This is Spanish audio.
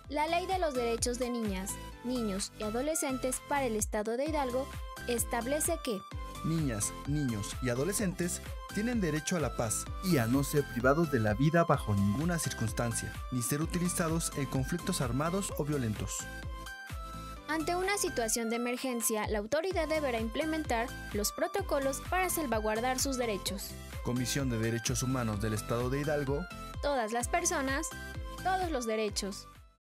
La Ley de los Derechos de Niñas, Niños y Adolescentes para el Estado de Hidalgo establece que niñas, niños y adolescentes tienen derecho a la paz y a no ser privados de la vida bajo ninguna circunstancia, ni ser utilizados en conflictos armados o violentos. ante una situación de emergencia, la autoridad deberá implementar los protocolos para salvaguardar sus derechos. Comisión de Derechos Humanos del Estado de Hidalgo. Todas las personas, todos los derechos.